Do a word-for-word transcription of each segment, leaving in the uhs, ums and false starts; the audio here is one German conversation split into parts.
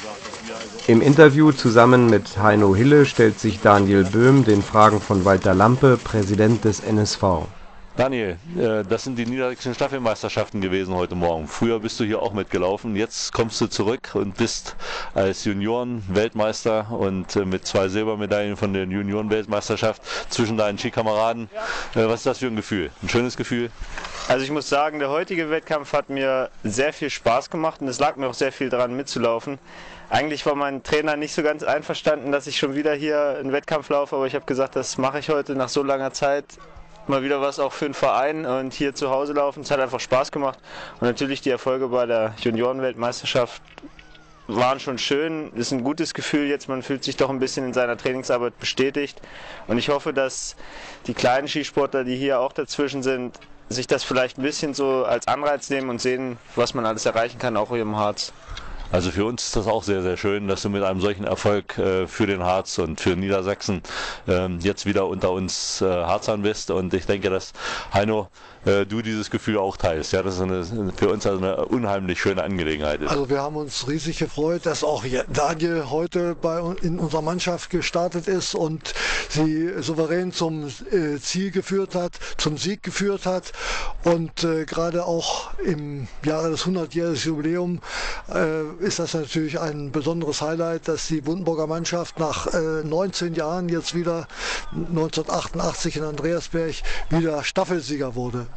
Im Interview zusammen mit Heino Hille stellt sich Daniel Böhm den Fragen von Walter Lampe, Präsident des N S V. Daniel, das sind die niedersächsischen Staffelmeisterschaften gewesen heute Morgen. Früher bist du hier auch mitgelaufen, jetzt kommst du zurück und bist als Junioren-Weltmeister und mit zwei Silbermedaillen von der Junioren-Weltmeisterschaft zwischen deinen Skikameraden. Was ist das für ein Gefühl? Ein schönes Gefühl? Also ich muss sagen, der heutige Wettkampf hat mir sehr viel Spaß gemacht und es lag mir auch sehr viel daran mitzulaufen. Eigentlich war mein Trainer nicht so ganz einverstanden, dass ich schon wieder hier einen Wettkampf laufe, aber ich habe gesagt, das mache ich heute nach so langer Zeit. Mal wieder was auch für den Verein und hier zu Hause laufen. Es hat einfach Spaß gemacht und natürlich die Erfolge bei der Juniorenweltmeisterschaft waren schon schön. Es ist ein gutes Gefühl jetzt, man fühlt sich doch ein bisschen in seiner Trainingsarbeit bestätigt und ich hoffe, dass die kleinen Skisportler, die hier auch dazwischen sind, sich das vielleicht ein bisschen so als Anreiz nehmen und sehen, was man alles erreichen kann, auch hier im Harz. Also für uns ist das auch sehr, sehr schön, dass du mit einem solchen Erfolg äh, für den Harz und für Niedersachsen äh, jetzt wieder unter uns äh, Harzern bist. Und ich denke, dass, Heino, äh, du dieses Gefühl auch teilst. Ja, das ist eine, für uns also eine unheimlich schöne Angelegenheit ist. Also wir haben uns riesig gefreut, dass auch Daniel heute bei, in unserer Mannschaft gestartet ist und sie souverän zum äh, Ziel geführt hat, zum Sieg geführt hat. Und äh, gerade auch im Jahre des hundertjährigen Jubiläums äh, ist das natürlich ein besonderes Highlight, dass die Bundenburger Mannschaft nach äh, neunzehn Jahren jetzt wieder neunzehnhundertachtundachtzig in Andreasberg wieder Staffelsieger wurde.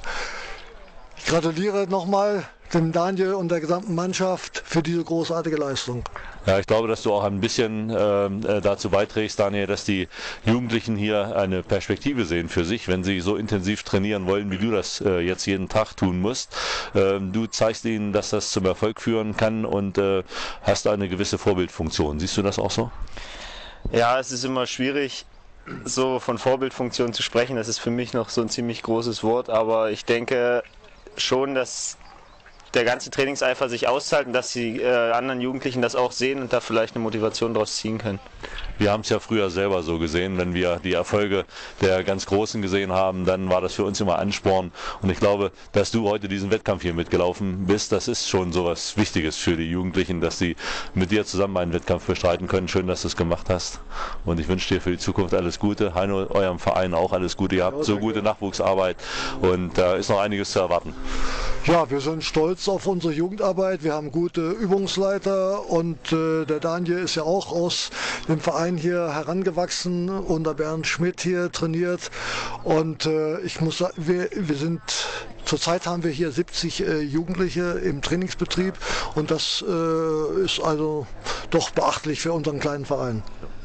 Ich gratuliere nochmal dem Daniel und der gesamten Mannschaft für diese großartige Leistung. Ja, ich glaube, dass du auch ein bisschen äh, dazu beiträgst, Daniel, dass die Jugendlichen hier eine Perspektive sehen für sich, wenn sie so intensiv trainieren wollen, wie du das äh, jetzt jeden Tag tun musst. Ähm, du zeigst ihnen, dass das zum Erfolg führen kann und äh, hast eine gewisse Vorbildfunktion. Siehst du das auch so? Ja, es ist immer schwierig, so von Vorbildfunktion zu sprechen. Das ist für mich noch so ein ziemlich großes Wort, aber ich denke schon, dass der ganze Trainingseifer sich auszahlt und dass die äh, anderen Jugendlichen das auch sehen und da vielleicht eine Motivation daraus ziehen können. Wir haben es ja früher selber so gesehen, wenn wir die Erfolge der ganz Großen gesehen haben, dann war das für uns immer Ansporn. Und ich glaube, dass du heute diesen Wettkampf hier mitgelaufen bist, das ist schon so was Wichtiges für die Jugendlichen, dass sie mit dir zusammen einen Wettkampf bestreiten können. Schön, dass du es gemacht hast. Und ich wünsche dir für die Zukunft alles Gute. Heino, eurem Verein auch alles Gute. Ihr habt so gute Nachwuchsarbeit und da äh, ist noch einiges zu erwarten. Ja, wir sind stolz auf unsere Jugendarbeit. Wir haben gute Übungsleiter und äh, der Daniel ist ja auch aus dem Verein hier herangewachsen, unter Bernd Schmidt hier trainiert. Und äh, ich muss sagen, wir, wir sind, zurzeit haben wir hier siebzig äh, Jugendliche im Trainingsbetrieb und das äh, ist also doch beachtlich für unseren kleinen Verein.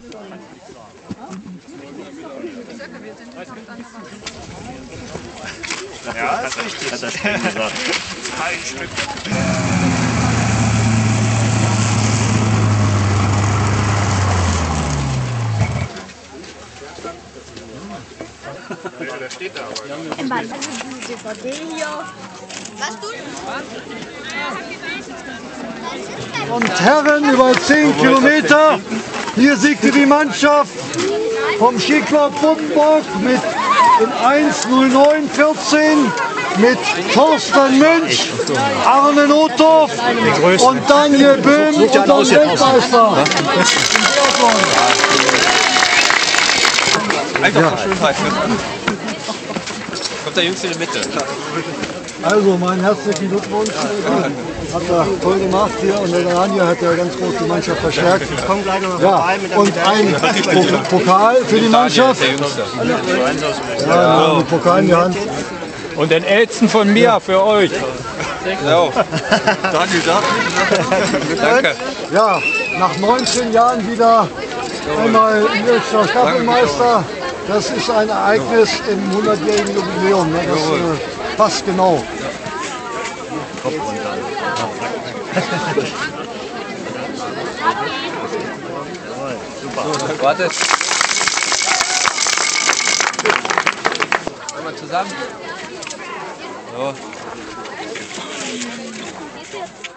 Ja, ist richtig. Hat das gesagt. Kein Stück. Der steht da aber. D V D hier. Was tun? Und Herren, über zehn Kilometer. Hier siegte die Mannschaft vom Skiclub Bundenburg mit eins null neun vierzehn mit Thorsten Münch, Arne Nothoff und Daniel Böhm, unser Weltmeister. Einfach ja. Schön rein. Kommt der Jüngste in die Mitte. Also mein herzlichen Glückwunsch. Hat er toll gemacht hier und der Daniel hat ja ganz groß die Mannschaft verstärkt. Ja, und ein Pokal für die Mannschaft. Ja, einen Pokal in die Hand. Und den Elzen von mir ja. Für euch. Ja. Danke, danke. Ja, nach neunzehn Jahren wieder einmal niedersächsischer Staffelmeister. Das ist ein Ereignis im hundertjährigen Jubiläum. Ne? Das äh, passt genau. Super. Warte. Einmal zusammen. So.